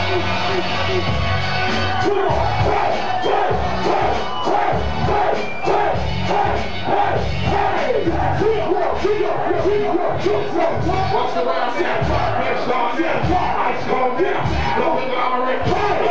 Watch the way I stand, bitch, dog, yeah, ice cold, yeah, don't think I'm a red,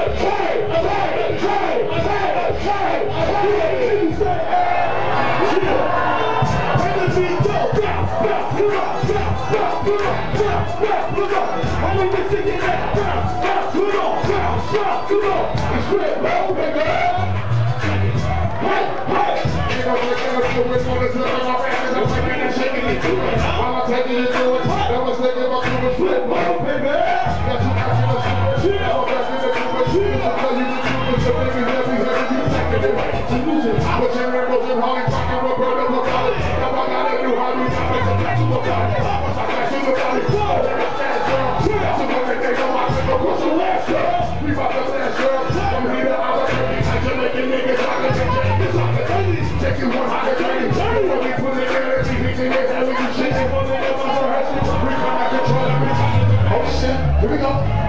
I'm taking it to it. That was thinking about doing flip, baby. Got you back in the super. I'm back in the super. This is how you can do it. So baby, heavy, you taking it. Solution. But you're in motion, Holly, fucking Roberto, about it. Now I gotta do how we got to get to the body. Once I got to the body, so what they know, I can go push the last girl. We about the last girl. From here to other countries, I can make it niggas like a nigga. Take you 100 when we put it in there, we hitting it, and we can shit it. We come back and control everything. Oh shit, here we go.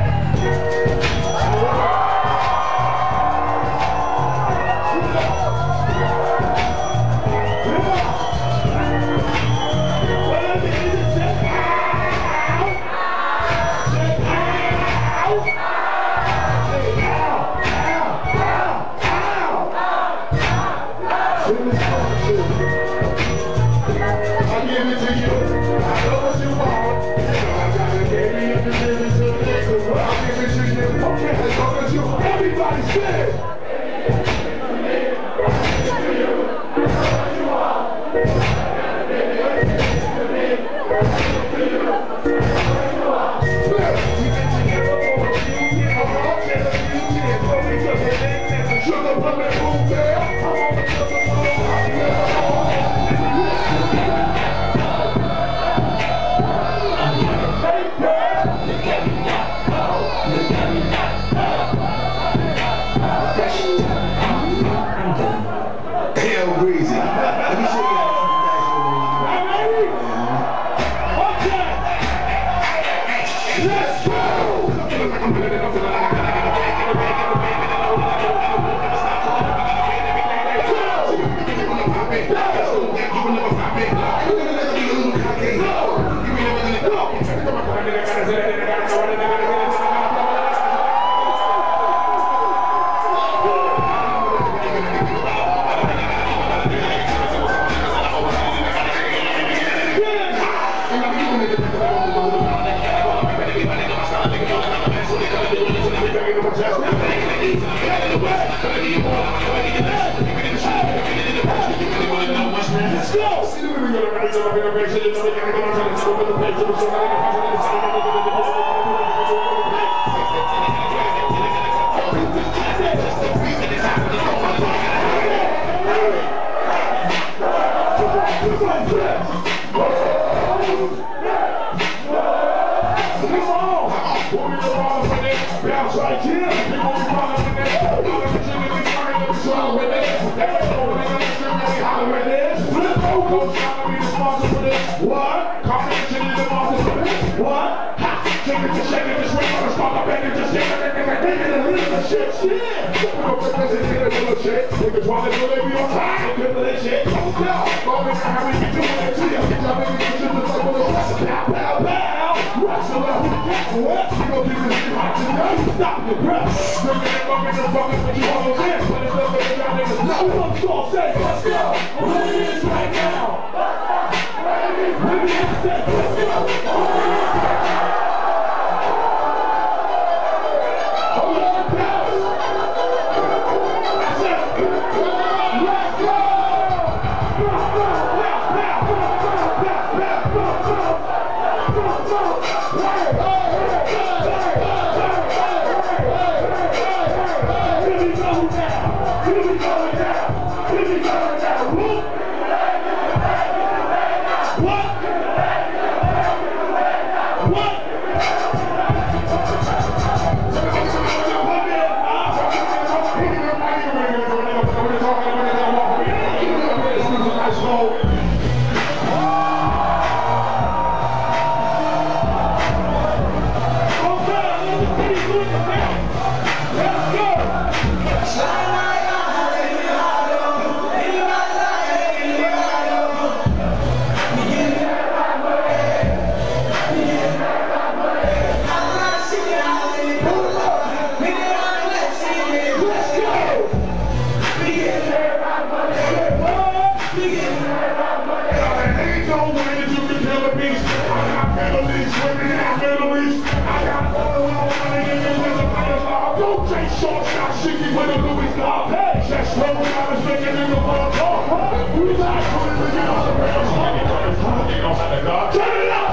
Emily, swimming in the Middle East. I got all the money in the Venezuela. Don't take short shots, shiki with a Louis Vuitton. Hey, just slow down and make it in the ball. We like to get on the rails. Turn it up, turn it up.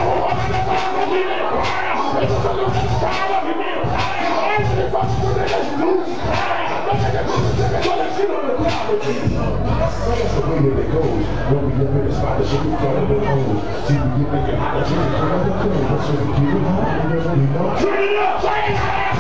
It's a little bit of power. You need a power. Anthony fucking with it. Let's lose. That's the way that it goes. When we get in the spot, the shit we call it the hoes. See, we get making hot, that's what we call it the hoes. That's what we keep it hot, you already know. Turn it up, turn it up!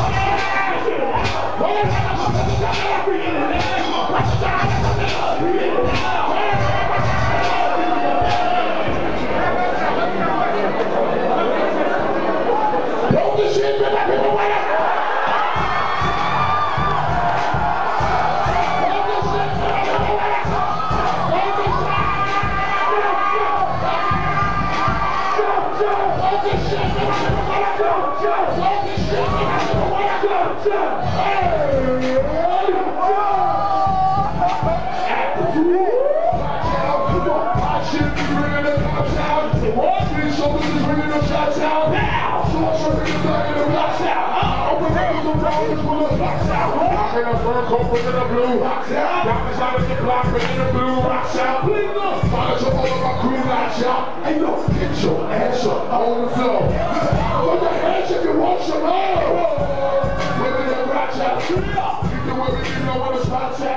Don't the shit, man, that people wait up! Open in the blue rocks out. Diamonds out of the block, but in the blue rocks out. Bling up. Follow to all of my crew rocks out. Hey, yo, get your ass up on the floor. Put your hands if you want some love. Women that rocks out. Keep the women, you know when the spots out.